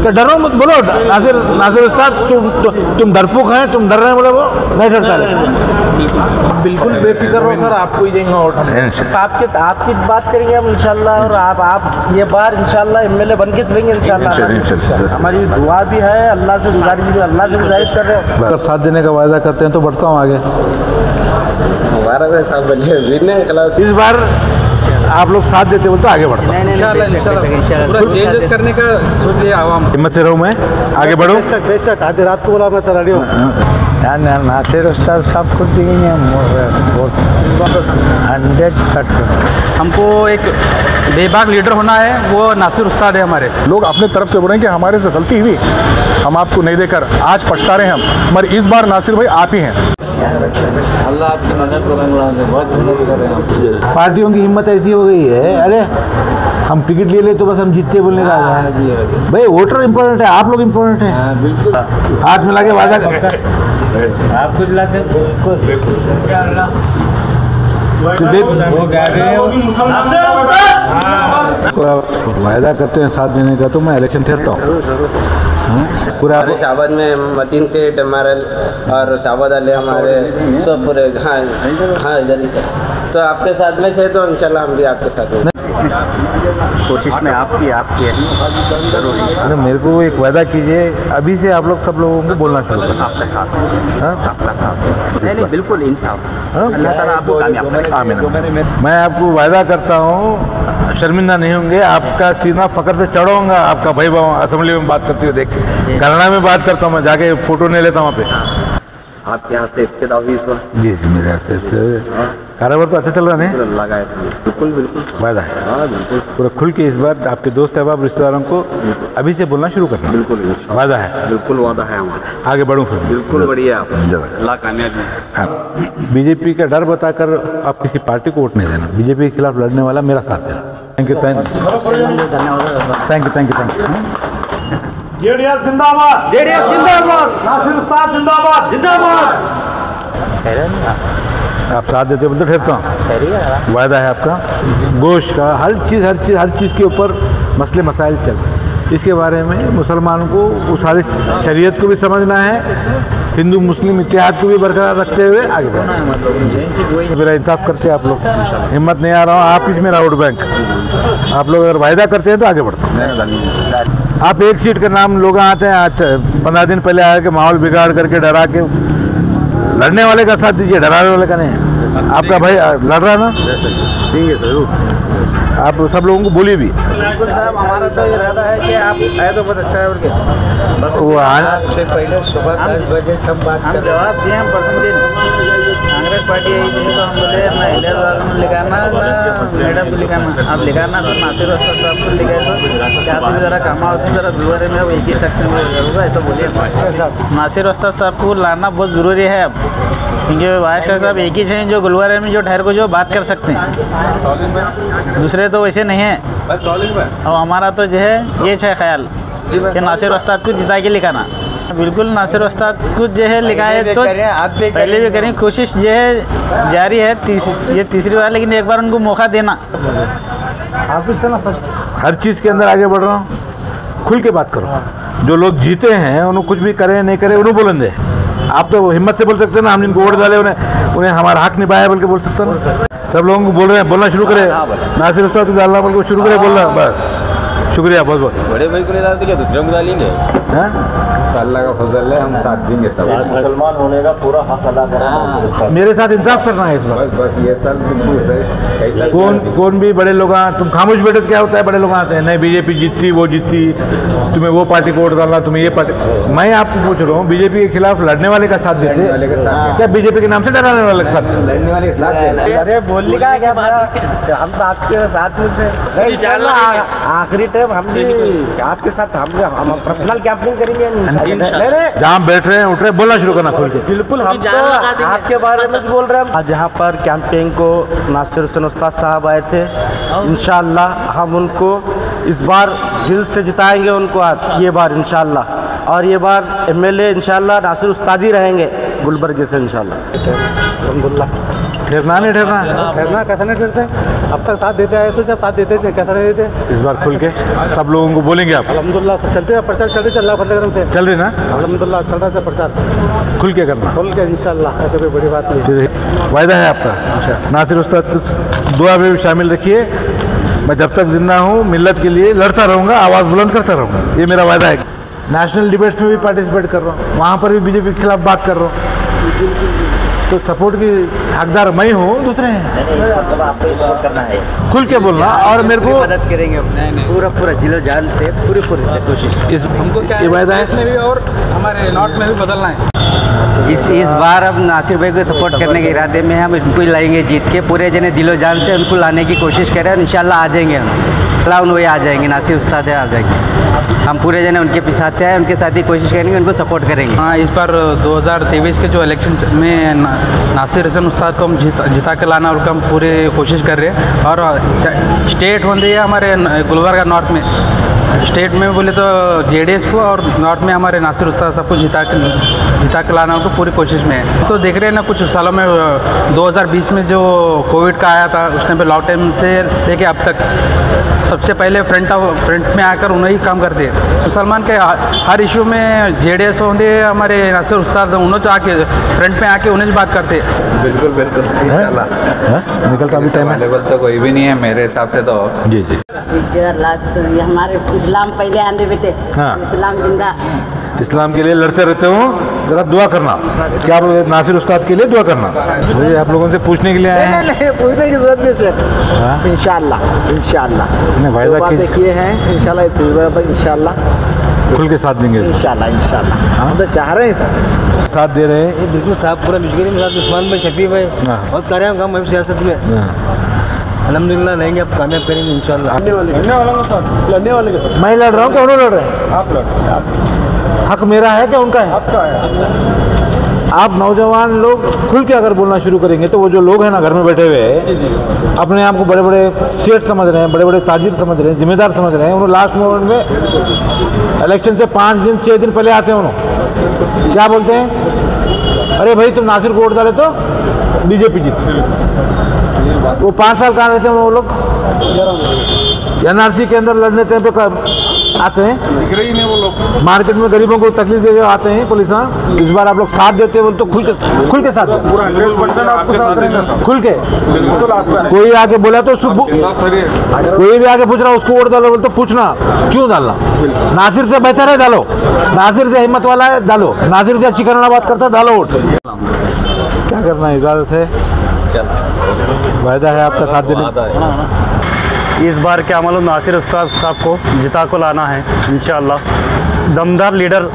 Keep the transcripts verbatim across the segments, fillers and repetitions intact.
क्या डरो मत, बोलो नासिर नासिर उस्ताद तुम तु, तुम डरपोक हैं, तुम डर रहे हैं, बोले वो नहीं डरता है। बिल्कुल बेफिक्र हो सर, आपको ही जाएंगे वोट हम। आपके आपकी बात करेंगे हम इंशाल्लाह, और आप आप ये बार इंशाल्लाह एमएलए बन के चलेंगे इंशाल्लाह। हमारी दुआ भी है, अल्लाह से गुजारिश भी, अल्लाह से गुजारिश कर रहे हैं। अगर साथ देने का वायदा करते हैं तो बढ़ता हूँ आगे। इस बार आप लोग साथ देते बोलते आगे बढ़ता हूँ इंशाल्लाह इंशाल्लाह। पूरा चेंजेस करने का सोच लिया आवाम। हिम्मत से रहूँ, मैं आगे बढ़ूँ। बेशक बेशक, आधी रात को बोला मैं तैयारी हूँ। नासिर उस्ताद सब कुछ देंगे हंड्रेड परसेंट। हमको एक बेबाक लीडर होना है, वो नासिर उस्ताद है हमारे। लोग अपने तरफ से बोल रहे हैं कि हमारे से गलती हुई, हम आपको नहीं देकर आज पछता रहे हैं हम, मगर इस बार नासिर भाई आप ही हैं। अल्लाह आपकी मदद करेंगे, बहुत मेहनत कर रहे हैं। पार्टियों की हिम्मत ऐसी हो गई है, अरे हम टिकट ले ले तो बस हम जीतते बोलने का है भाई। वोटर इम्पोर्टेंट है, आप लोग इम्पोर्टेंट है। बिल्कुल हाथ मिला के वादा कर, आप कुछ लाते वायदा करते हैं साथ देने का तो मैं इलेक्शन ठहरता हूँ पूरा। हमारे शाबाद में मतीन सेठ हमारे और शाबाद अली हमारे सब पूरे। हाँ हाँ इधर ही सर, तो आपके साथ में है तो इंशाल्लाह हम भी आपके साथ में। कोशिश में आपकी आपकी है जरूरी। अरे मेरे को एक वायदा कीजिए, अभी से आप लोग सब लोगों को बोलना शुरू करें। आपका साथ आपका साथ नहीं नहीं बिल्कुल इंसाफ, अल्लाह ताला आपको कामयाब करे। आमीन। मैं आपको वायदा करता हूँ शर्मिंदा नहीं होंगे, आपका सीना फकर से चढ़ाऊंगा। आपका भाई बाबा असेंबली में बात करते हुए देख के कनाडा में बात करता हूँ, मैं जाके फोटो नहीं लेता हूँ वहाँ पे। आपके यहाँ से इफ्तिदा हुई इस बार? जी जी मेरे हाथ से कारोबार तो अच्छा चल रहा नहीं लगाए बिल्कुल बिल्कुल वायदा है। हाँ बिल्कुल पूरा खुल के इस बार आपके दोस्त अहबाब रिश्तेदारों को अभी से बोलना शुरू करना। बिल्कुल वादा है, बिल्कुल वादा है हमारा। आगे बढ़ूँ फिर। बिल्कुल बढ़िया, अल्लाह कामयाबी। बीजेपी का डर बताकर आप किसी पार्टी को वोट नहीं देना, बीजेपी के खिलाफ लड़ने वाला मेरा साथ देना। Thank you thank you thank you thank you thank you. JDS जिंदाबाद, जेडीएस जिंदाबाद, नासिर उस्ताद जिंदाबाद जिंदाबाद। आप साथ देते बोलते ठहरता हूँ, वायदा है आपका। गोश्त का हर चीज़ हर चीज़ हर चीज़ के ऊपर मसले मसाइल चल रहे हैं, इसके बारे में मुसलमानों को उस सारी शरीयत को भी समझना है, हिंदू मुस्लिम इत्तेहाद को भी बरकरार रखते हुए आगे बढ़ना है। मेरा इंसाफ करते हैं आप लोग, हिम्मत नहीं आ रहा हूँ, आप इसमें राउट बैंक। आप लोग अगर वायदा करते हैं तो आगे बढ़ते हैं। आप एक सीट का नाम लोग आते हैं, आज पंद्रह दिन पहले आया कि माहौल बिगाड़ करके डरा के, लड़ने वाले का साथ दीजिए, डराने वाले का नहीं। आपका भाई लड़ रहा ना, ठीक है जरूर। आप सब लोगों को बोलिए भी। बिल्कुल साहब, हमारा तो इरादा है कि आप आए तो बहुत अच्छा है। और क्या वो से पहले सुबह दस बजे सब बात हम जवाब दिए, हम परसों दिन कांग्रेस पार्टी आई थी तो हम बोले ना इलेक्ट वालों को लिखाना ना मैडम को लिखाना, आप लिखाना तो नासिर उस्ताद साहब को लिखाए तो क्या तो ज़रा काम होती ज़रा गुरुवारे में एक ही शख्स में होगा, ऐसा बोलिए। नासिर उस्ताद साहब को लाना बहुत ज़रूरी है अब, क्योंकि वाइस साहब एक ही हैं जो गुरुवारे में जो ठहर को जो बात कर सकते हैं, दूसरे तो वैसे नहीं है। और हमारा तो जो है ये है ख्याल कि नासिर उस्ताद को जिता के लिखाना। बिल्कुल नासिर उस्ताद को जो है लिखाए तो पहले भी करें, कोशिश जो है जारी है, तीस, ये तीसरी बार, लेकिन एक बार उनको मौका देना। आप इससे ना फर्स्ट हर चीज़ के अंदर आगे बढ़ रहा हूँ, खुल के बात करो। जो लोग जीते हैं उन्हें कुछ भी करें नहीं करें उन्हें बोलन दे। आप तो हिम्मत से बोल सकते हैं ना, हम जिनको वोट डाले उन्हें उन्हें हमारा हक निभाया बोल के बोल सकते हैं ना। सब लोगों को बोल रहे हैं, बोलना शुरू करें, नासिर उस्ताद को डालना बोल को शुरू करें बोलना, बस। शुक्रिया बहुत बहुत। बड़े भाई को नहीं डालते क्या दूसरे को डालेंगे? अल्लाह का फजल है, हम साथ देंगे सब। मुसलमान होने का पूरा हक अदा करना, मेरे साथ इंसाफ करना है इस बार। बस बस ये सब कौन कौन भी बड़े लोग आए, तुम खामोश बैठे तो क्या होता है, बड़े लोग आते हैं नहीं बीजेपी जीतती वो जीतती, तुम्हें वो पार्टी को वोट डालना, तुम्हें ये पार्टी। मैं आपको पूछ रहा हूँ, बीजेपी के खिलाफ लड़ने वाले का साथ देते क्या बीजेपी के नाम से डराने वाले के साथ? लड़ने वाले के साथ। अरे बोलने का क्या, हम तो आपके साथ में से आखिरी टाइम हम भी आपके साथ हम पर्सनल कैंपिंग करेंगे। जहाँ बैठ रहे हैं उठ रहे बोलना शुरू करना खुल के। बिल्कुल, हम तो आपके बारे में बोल रहे हैं। आज यहाँ पर कैंपेन को नासिर हुसैन उस्ताद साहब आए थे, इंशाअल्लाह हम उनको इस बार दिल से जिताएंगे उनको आज ये बार इंशाअल्लाह। और ये बार एमएलए इंशाअल्लाह नासिर उस्ताद ही रहेंगे गुलबर्ग से इंशाअल्लाह। अल्हम्दुलिल्लाह। ठहरना नहीं ठहरना ठहरना कैसा नहीं ठहरते, अब तक साथ देते आए तो जब साथ देते थे कैसा नहीं देते। इस बार खुल के सब लोगों को बोलेंगे आप? अल्हम्दुलिल्लाह चलते हैं, प्रचार चल चल रहा फतेहगंज से चल रही ना? अल्हम्दुलिल्लाह चल रहा है प्रचार, खुल के करना, खुल के इंशाल्लाह, ऐसे कोई बड़ी बात नहीं है। वायदा है आपका? नासिर उस्ताद को दुआ में भी शामिल रखिए। मैं जब तक जिंदा हूँ मिल्लत के लिए लड़ता रहूँगा, आवाज़ बुलंद करता रहूँगा, ये मेरा वायदा है। नेशनल डिबेट्स में भी पार्टिसिपेट कर रहा हूँ, वहाँ पर भी बीजेपी के खिलाफ बात कर रहा हूँ, तो सपोर्ट की हकदार मैं हूँ, दूसरे हैं। मतलब आपको सपोर्ट करना है, खुल के बोलना, और मेरे को मदद करेंगे पूरा पूरा दिलो जान से, पूरी पूरी से कोशिश। इस हमको क्या ये वायदा है में भी और हमारे नॉर्थ में भी बदलना है। इस इस बार अब नासिर भाई को सपोर्ट करने के इरादे में हम इनको ही लाएंगे जीत के, पूरे जने दिलो जान से उनको लाने की कोशिश करें, और इंशाल्लाह आ जाएंगे हम, लाउन वही आ जाएंगे, नासिर उस्ताद है आ जाएंगे, हम पूरे जने उनके पीछे हैं, उनके साथ ही कोशिश करेंगे, उनको सपोर्ट करेंगे। हाँ, इस बार दो हज़ार तेईस के जो इलेक्शन में ना, नासिर हसन उस्ताद को हम जिता जिता के लाना, उनका हम पूरी कोशिश कर रहे हैं। और स्टेट होते है हमारे गुलबर्गा नॉर्थ में, स्टेट में बोले तो जेडीएस को, और नॉर्थ में हमारे नासिर उस्ताद सबको जिता के जिता के लाना उनको पूरी कोशिश में है। तो देख रहे हैं ना, कुछ सालों में दो हज़ार बीस में जो कोविड का आया था, उस टाइम पे लॉकडाउन से लेके अब तक सबसे पहले फ्रंट फ्रंट में आकर उन्हें काम करते हैं। मुसलमान के हर इशू में जेडीएस होंगे हमारे नासिर उस्ताद, उन्होंने तो आके फ्रंट में आके उन्हें बात करते हैं। बिल्कुल बिल्कुल इंशाल्लाह निकलता भी टाइम है, अवेलेबल तो कोई भी नहीं है मेरे हिसाब से तो। जी जी ये हमारे इस्लाम पहले आंधे बेटे, हाँ। इस्लाम जिंदा, इस्लाम के लिए लड़ते रहते हो, जरा दुआ करना। क्या आप लोग नासिर उस्ताद के लिए दुआ करना? मुझे आप लोगों से पूछने के लिए आए हैं। नहीं, पूछने की जरूरत नहीं सर, इंशाल्लाह इंशाल्लाह नहीं, वायदा बातें किए हैं, इंशाल्लाह इंशाल्लाह खुल के साथ देंगे, इंशाल्लाह इंशाल्लाह हम तो चाह रहे हैं सर, साथ दे रहे हैं। बिल्कुल साहब, पूरा मिशगरी में साथ उस्मान भाई, शफी भाई हाँ। बहुत कर रहे हैं काम सियासत में, अल्हम्दुलिल्लाह लेंगे, अब कामयाब करेंगे इंशाल्लाह। लड़ने वाले लड़ने वाले के साथ मैं लड़ रहा हूँ, कौन लड़ रहे हैं? आप लड़, हक मेरा है क्या उनका है? आपका है। आप नौजवान लोग खुल के अगर बोलना शुरू करेंगे तो वो जो लोग हैं ना घर में बैठे हुए, अपने आप को बड़े बड़े सेठ समझ रहे हैं, बड़े बड़े ताजिर समझ रहे हैं, जिम्मेदार समझ रहे हैं, उन्होंने लास्ट मोमेंट में इलेक्शन से पाँच दिन छः दिन पहले आते हैं, उन्होंने क्या बोलते हैं, अरे भाई तुम नासिर को वोट डाले तो बीजेपी जीत। वो पाँच साल कहाँ रहते हैं वो लोग? एनआरसी के अंदर लड़ने टाइम पे आते हैं, दिख रही नहीं वो लोग, मार्केट में गरीबों को तकलीफ दे आते हैं पुलिस। इस बार आप लोग साथ देते हैं बोल तो खुल के खुल के साथ दो। पूरा हंड्रेड परसेंट आपको साथ रहेंगे, खुल के। बिल्कुल आपका कोई आके बोला तो उसको, कोई भी आके पूछ रहा उसको वोट डालो बोल तो पूछना क्यों डालना। नासिर से बेहतर है डालो, नासिर से हिम्मत वाला है डालो, नासिर से अच्छी करना बात करता है डालो वोट। क्या करना है, इजाजत है, वायदा है आपका साथ देने। इस बार क्या मालूम नासिर उस्ताद साहब को जिता को लाना है इंशाल्लाह। दमदार लीडर,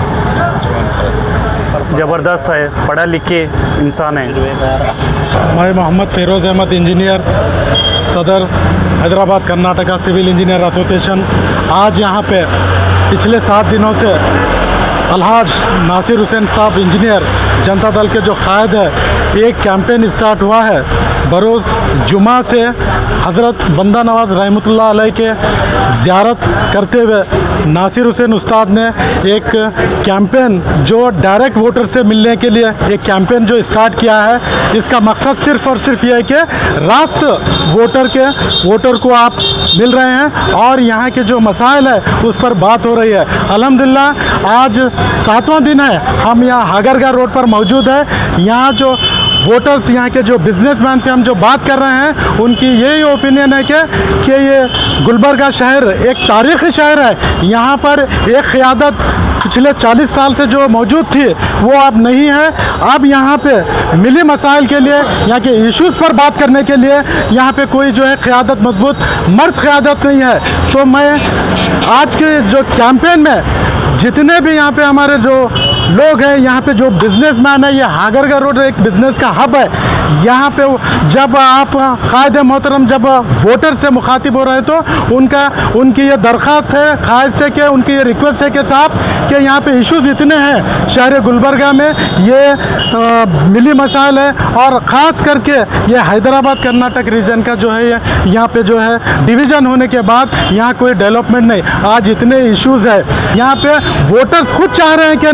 ज़बरदस्त है, पढ़ा लिखे इंसान है। मैं मोहम्मद फेरोज़ अहमद इंजीनियर, सदर Hyderabad Karnataka civil engineer association. आज यहाँ पे पिछले सात दिनों से अलहाज नासिर हुसैन साहब इंजीनियर जनता दल के जो कायद है, एक कैंपेन स्टार्ट हुआ है बरोज़ जुमा से हज़रत बंदा नवाज रहमतुल्लाह अलैह के ज़ियारत करते हुए नासिर हुसैन उस्ताद ने एक कैंपेन जो डायरेक्ट वोटर से मिलने के लिए एक कैंपेन जो स्टार्ट किया है। इसका मकसद सिर्फ़ और सिर्फ ये है कि राष्ट्र वोटर के वोटर को आप मिल रहे हैं और यहाँ के जो मसाइल है उस पर बात हो रही है। अल्हम्दुलिल्लाह आज सातवां दिन है, हम यहाँ हागरगा रोड पर मौजूद है। यहाँ जो वोटर्स, यहाँ के जो बिजनेसमैन से हम जो बात कर रहे हैं, उनकी यही ओपिनियन है कि कि ये गुलबर्गा शहर एक तारीख़ी शहर है। यहाँ पर एक क़यादत पिछले चालीस साल से जो मौजूद थी वो अब नहीं है। अब यहाँ पे मिली मसाइल के लिए, यहाँ के इश्यूज़ पर बात करने के लिए यहाँ पे कोई जो है क़यादत, मजबूत मर्द क़यादत नहीं है। तो मैं आज के जो कैंपेन में जितने भी यहाँ पे हमारे जो लोग हैं, यहाँ पे जो बिजनेसमैन है, ये हागरगा रोड एक बिज़नेस का हब है। यहाँ पे जब आप कायदे मोहतरम जब वोटर से मुखातिब हो रहे तो उनका उनकी ये दरख्वास्त है, ख्वाहिश है कि उनकी ये रिक्वेस्ट है कि साहब कि यहाँ पे इश्यूज़ इतने हैं शहर गुलबर्गा में, ये आ, मिली मसाइल है और ख़ास करके ये हैदराबाद कर्नाटक रीजन का जो है ये यहाँ पे जो है डिवीज़न होने के बाद यहाँ कोई डेवलपमेंट नहीं। आज इतने इश्यूज़ है, यहाँ पे वोटर्स खुद चाह रहे हैं कि नासिर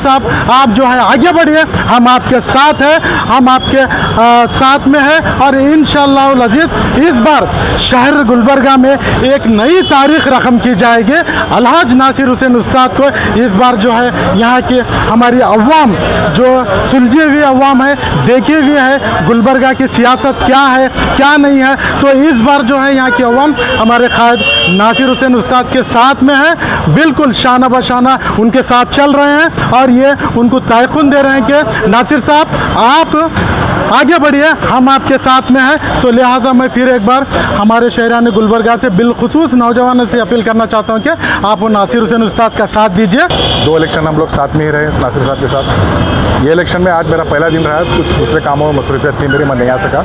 साहब आप जो है आगे बढ़िए, हम आपके साथ हैं, हम आपके आ, साथ में हैं और इंशाअल्लाह अज़ीज़ इस बार शहर गुलबर्गा में एक नई तारीख रकम की जाएगी। अलहाज नासिर हुसैन उस्ताद को इस बार जो है यहाँ की हमारी अवाम जो सुलझी हुई अवाम है, देखी हुई है गुलबर्गा की सियासत क्या है क्या नहीं है, तो इस बार जो है यहाँ की अवाम हमारे कायद नासिर हुसैन उस्ताद के साथ में है, बिल्कुल शाना बशाना उनके साथ चल रहे हैं और ये उनको तयक़ुन दे रहे हैं कि नासिर साहब आप आगे बढ़िए, हम आपके साथ में हैं। तो लिहाजा मैं फिर एक बार हमारे शहरान गुलबर्गा से बिलखुसूस नौजवानों से अपील करना चाहता हूं कि आप नासिर हुसैन उस्ताद का साथ दीजिए। दो इलेक्शन हम लोग साथ में ही रहे नासिर साहब के साथ। ये इलेक्शन में आज मेरा पहला दिन रहा, कुछ दूसरे कामों में मसरूफियत थी मेरी, मैं नहीं आ सका,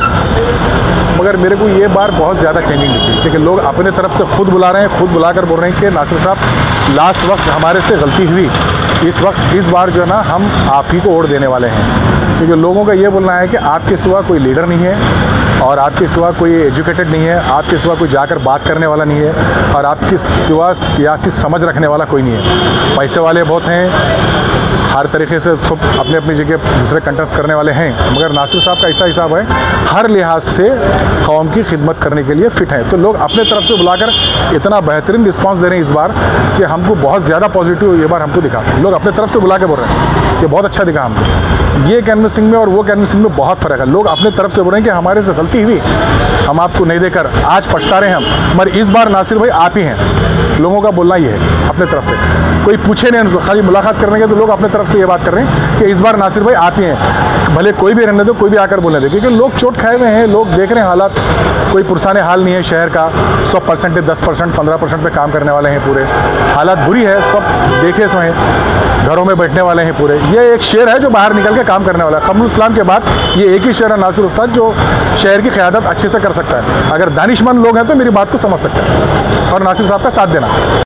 मगर मेरे को ये बार बहुत ज़्यादा चेंजिंग दिखी क्योंकि लोग अपने तरफ से खुद बुला रहे हैं, खुद बुलाकर बोल रहे हैं कि नासिर साहब लास्ट वक्त हमारे से गलती हुई, इस वक्त इस बार जो है ना हम आप ही को वोट देने वाले हैं। क्योंकि लोगों का ये बोलना है कि आपके सिवा कोई लीडर नहीं है और आपके सिवा कोई एजुकेटेड नहीं है, आपके सिवा कोई जाकर बात करने वाला नहीं है और आपके सिवा सियासी समझ रखने वाला कोई नहीं है। पैसे वाले बहुत हैं, हर तरीके से सब अपने अपनी जगह दूसरे कंटेस्ट करने वाले हैं, मगर नासिर साहब का ऐसा हिसाब है हर लिहाज से कौम की खिदमत करने के लिए फ़िट है। तो लोग अपने तरफ से बुलाकर इतना बेहतरीन रिस्पांस दे रहे हैं इस बार कि हमको बहुत ज़्यादा पॉजिटिव ये बार हमको दिखा। लोग अपने तरफ से बुला के बोल रहे हैं कि बहुत अच्छा दिखा हमको। ये कैनवसिंग में और वो कैनवसिंग में बहुत फ़र्क है। लोग अपने तरफ से बोल रहे हैं कि हमारे से गलती हुई, हम आपको नहीं देकर आज पछता रहे हैं हम, मगर इस बार नासिर भाई आप ही हैं। लोगों का बोलना ये है अपने तरफ से, कोई पूछे नहीं उनको, खाली मुलाकात करने के तो लोग अपने तरफ से ये बात कर रहे हैं कि इस बार नासिर भाई आप ही हैं। भले कोई भी रहने दो, कोई भी आकर बोलने दो, क्योंकि लोग चोट खाए हुए हैं, लोग देख रहे हैं हालात, कोई पुरसाने हाल नहीं है शहर का। सौ परसेंट दस परसेंट पंद्रह परसेंट पे काम करने वाले हैं, पूरे हालात बुरी है, सब देखे सो हैं, घरों में बैठने वाले हैं पूरे। ये एक शेर है जो बाहर निकल के काम करने वाला है। कमरुल इस्लाम के बाद ये एक ही शेर है नासिर उस्ताद जो शहर की क़यादत अच्छे से कर सकता है। अगर दानिशमंद लोग हैं तो मेरी बात को समझ सकते हैं और नासिर साहब का साथ देना।